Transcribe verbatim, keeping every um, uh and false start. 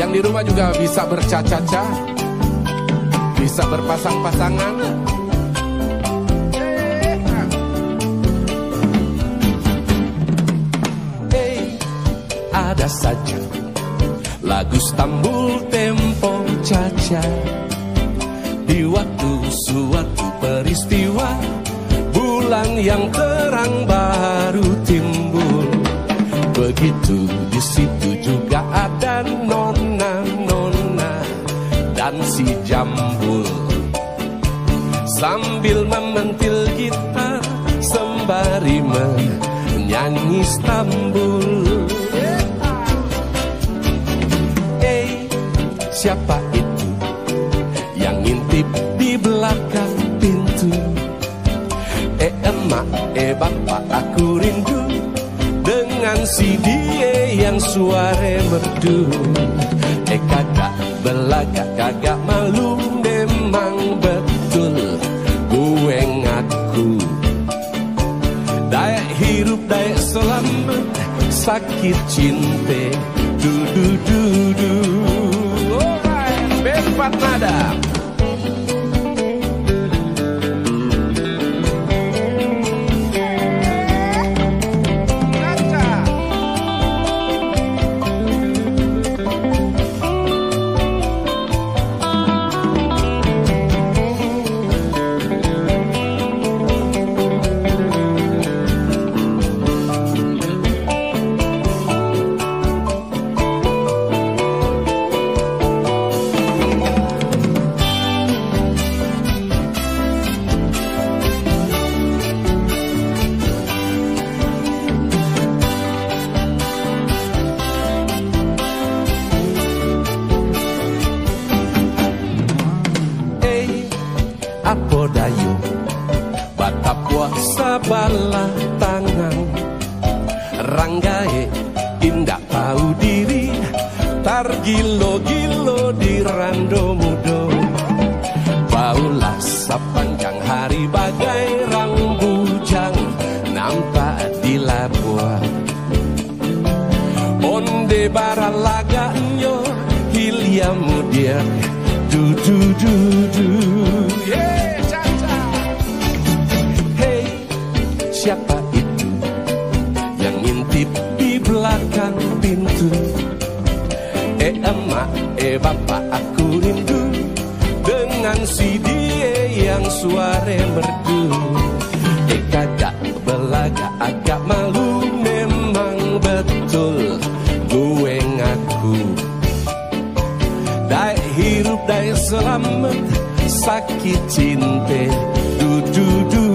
Yang di rumah juga bisa bercaca-caca, bisa berpasang-pasangan. Hey, ada saja lagu Stambul tempo caca di waktu suatu peristiwa, bulan yang terang baru timbul. Begitu di situ juga ada nona-nona dan si Jambul, sambil mementil gitar sembari menyanyi Stambul. Eh, siapa itu yang ngintip di belakang pintu? Eh emak, eh bapak, aku rindu dengan si dia yang suara merdu. Eh kagak belaga, kagak malu, memang betul gue ngaku. Dayak hirup, dayak selamat, sakit cinta, du du du du. Alright, berempat nada. Apo dayo bata puasa bala tangan, ranggae indak tahu diri, tar gilo-gilo di rando mudo. Baulah sepanjang hari bagai rang bujang nampak di labuan. Onde baralaganya hilya mudia, du du du du. Yeah, caca. Hey, siapa itu yang ngintip di belakang pintu? Eh emak, eh bapak, aku rindu dengan si dia yang suara merdu. Eh kagak belaga, agak malu, memang betul gue ngaku. Dai hirup, dai selamat, sakit cinta, du du du.